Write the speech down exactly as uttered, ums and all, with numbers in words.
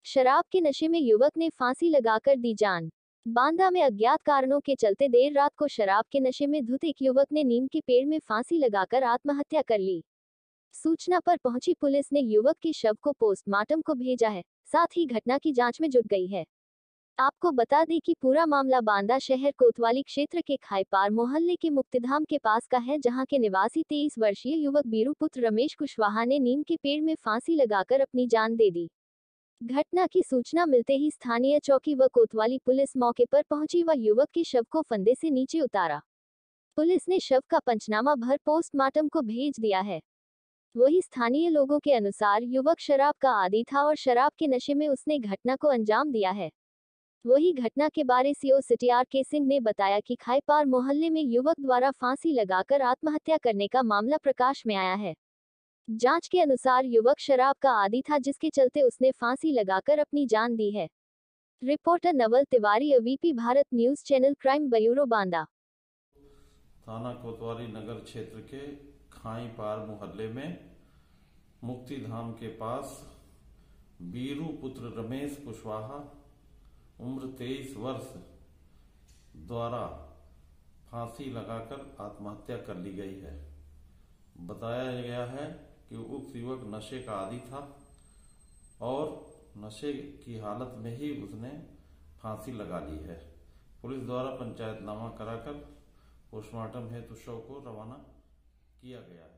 शराब के नशे में युवक ने फांसी लगाकर दी जान। बांदा में अज्ञात कारणों के चलते देर रात को शराब के नशे में धुत एक युवक ने नीम के पेड़ में फांसी लगाकर आत्महत्या कर ली। सूचना पर पहुंची पुलिस ने युवक के शव को पोस्टमार्टम को भेजा है, साथ ही घटना की जांच में जुट गई है। आपको बता दें कि पूरा मामला बांदा शहर कोतवाली क्षेत्र के खाईपार मोहल्ले के मुक्तिधाम के पास का है, जहां के निवासी तेईस वर्षीय युवक बीरू पुत्र रमेश कुशवाहा ने नीम के पेड़ में फांसी लगाकर अपनी जान दे दी। घटना की सूचना मिलते ही स्थानीय चौकी व कोतवाली पुलिस मौके पर पहुंची व युवक के शव को फंदे से नीचे उतारा। पुलिस ने शव का पंचनामा भर पोस्टमार्टम को भेज दिया है। वही स्थानीय लोगों के अनुसार युवक शराब का आदी था और शराब के नशे में उसने घटना को अंजाम दिया है। वही घटना के बारे सीओ सिटी आर के सिंह ने बताया कि खाईपार मोहल्ले में युवक द्वारा फांसी लगाकर आत्महत्या करने का मामला प्रकाश में आया है। जांच के अनुसार युवक शराब का आदी था, जिसके चलते उसने फांसी लगाकर अपनी जान दी है। Reporter Naval Tiwari, ABP Bharat news channel, crime bureau, Banda. थाना कोतवाली नगर क्षेत्र के खाईपार मोहल्ले में मुक्तिधाम के पास बीरू पुत्र रमेश कुशवाहा उम्र तेईस वर्ष द्वारा फांसी लगाकर आत्महत्या कर ली गई है। बताया गया है कि उक्त युवक नशे का आदी था और नशे की हालत में ही उसने फांसी लगा ली है। पुलिस द्वारा पंचायतनामा कराकर पोस्टमार्टम हेतु शव को रवाना किया गया है।